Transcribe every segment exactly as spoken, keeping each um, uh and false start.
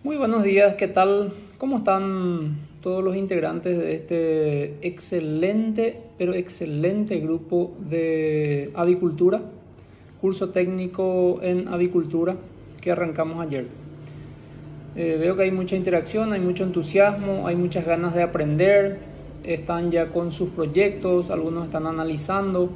Muy buenos días, ¿qué tal? ¿Cómo están todos los integrantes de este excelente, pero excelente grupo de avicultura, curso técnico en avicultura que arrancamos ayer? Eh, veo que hay mucha interacción, hay mucho entusiasmo, hay muchas ganas de aprender, están ya con sus proyectos, algunos están analizando.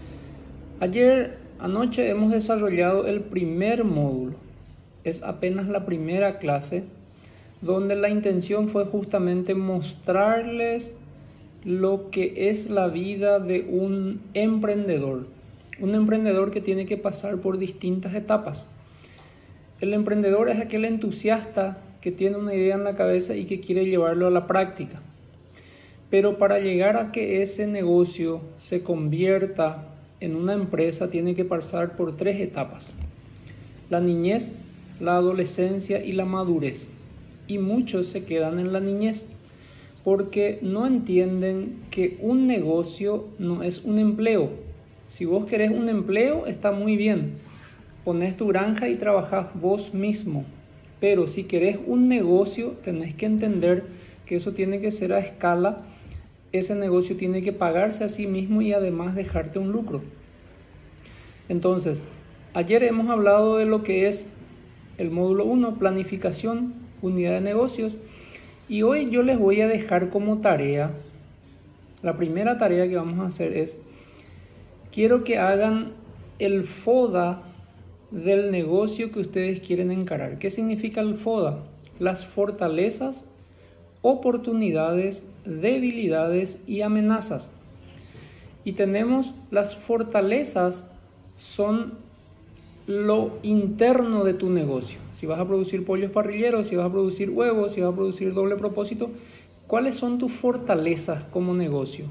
Ayer, anoche, hemos desarrollado el primer módulo. Es apenas la primera clase, donde la intención fue justamente mostrarles lo que es la vida de un emprendedor. Un emprendedor que tiene que pasar por distintas etapas. El emprendedor es aquel entusiasta que tiene una idea en la cabeza y que quiere llevarlo a la práctica. Pero para llegar a que ese negocio se convierta en una empresa, tiene que pasar por tres etapas: la niñez, la adolescencia y la madurez. Y muchos se quedan en la niñez porque no entienden que un negocio no es un empleo. Si vos querés un empleo, está muy bien, ponés tu granja y trabajás vos mismo. Pero si querés un negocio, tenés que entender que eso tiene que ser a escala. Ese negocio tiene que pagarse a sí mismo y además dejarte un lucro. Entonces, ayer hemos hablado de lo que es el módulo uno, planificación, unidad de negocios, y hoy yo les voy a dejar como tarea, la primera tarea que vamos a hacer es, quiero que hagan el FODA del negocio que ustedes quieren encarar. ¿Qué significa el FODA? Las fortalezas, oportunidades, debilidades y amenazas. Y tenemos las fortalezas, son lo interno de tu negocio. Si vas a producir pollos parrilleros, si vas a producir huevos, si vas a producir doble propósito, ¿cuáles son tus fortalezas como negocio?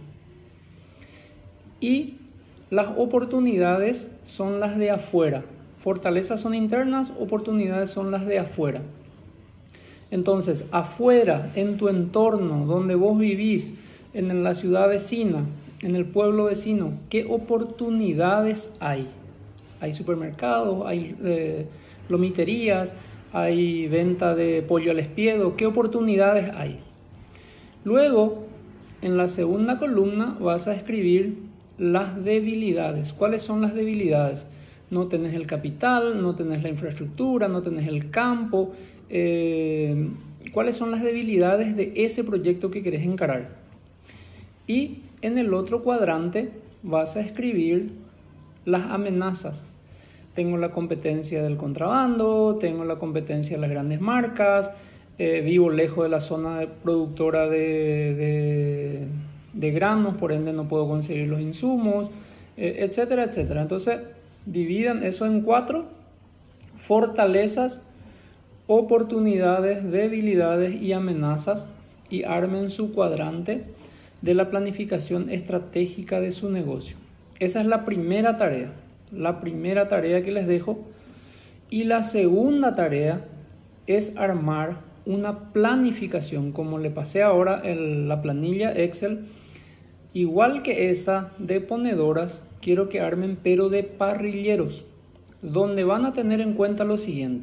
Y las oportunidades son las de afuera. Fortalezas son internas, oportunidades son las de afuera. Entonces, afuera, en tu entorno, donde vos vivís, en la ciudad vecina, en el pueblo vecino, ¿qué oportunidades hay? Hay supermercados, hay eh, lomiterías, hay venta de pollo al espiedo. ¿Qué oportunidades hay? Luego, en la segunda columna vas a escribir las debilidades. ¿Cuáles son las debilidades? No tenés el capital, no tenés la infraestructura, no tenés el campo. Eh, ¿Cuáles son las debilidades de ese proyecto que querés encarar? Y en el otro cuadrante vas a escribir las amenazas. Tengo la competencia del contrabando, tengo la competencia de las grandes marcas, eh, vivo lejos de la zona de productora de, de, de granos, por ende no puedo conseguir los insumos, eh, etcétera, etcétera. Entonces, dividan eso en cuatro: fortalezas, oportunidades, debilidades y amenazas, y armen su cuadrante de la planificación estratégica de su negocio. Esa es la primera tarea, la primera tarea que les dejo. Y la segunda tarea es armar una planificación, como le pasé ahora en la planilla Excel, igual que esa de ponedoras. Quiero que armen pero de parrilleros, donde van a tener en cuenta lo siguiente: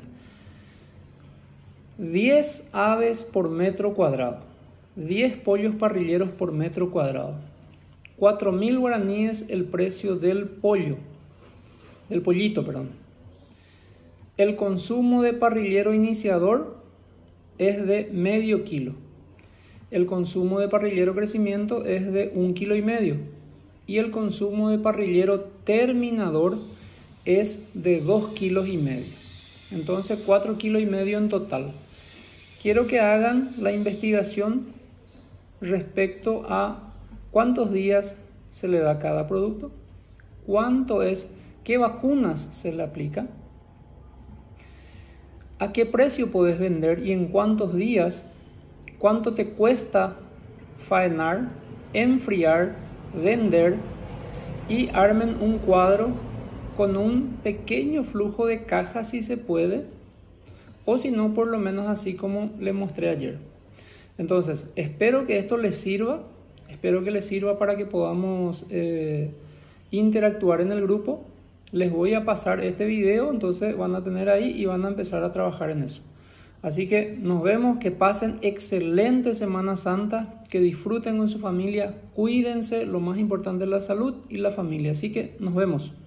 diez aves por metro cuadrado, diez pollos parrilleros por metro cuadrado, cuatro mil guaraníes el precio del pollo, del pollito, perdón. El consumo de parrillero iniciador es de medio kilo. El consumo de parrillero crecimiento es de un kilo y medio. Y el consumo de parrillero terminador es de dos kilos y medio. Entonces, cuatro kilos y medio en total. Quiero que hagan la investigación respecto a cuántos días se le da a cada producto, cuánto es, qué vacunas se le aplica, a qué precio puedes vender y en cuántos días, cuánto te cuesta faenar, enfriar, vender, y armen un cuadro con un pequeño flujo de caja si se puede, o si no, por lo menos así como le mostré ayer. Entonces, espero que esto les sirva, espero que les sirva para que podamos eh, interactuar en el grupo. Les voy a pasar este video, entonces van a tener ahí y van a empezar a trabajar en eso. Así que nos vemos, que pasen excelente Semana Santa, que disfruten con su familia, cuídense, lo más importante es la salud y la familia. Así que nos vemos.